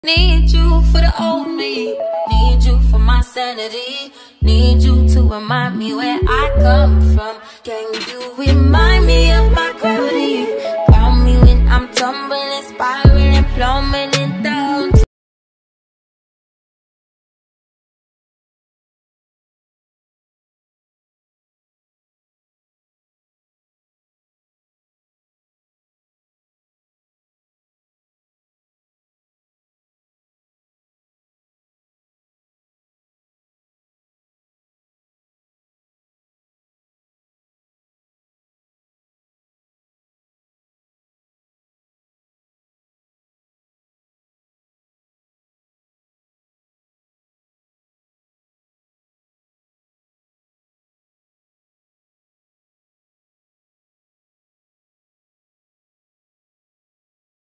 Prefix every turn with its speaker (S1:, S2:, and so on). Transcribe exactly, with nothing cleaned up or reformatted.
S1: Need you for the old me, need you for my sanity, need you to remind me where I come from. Can you remind me of my gravity? Ground me when I'm tumbling, spiraling, plummeting.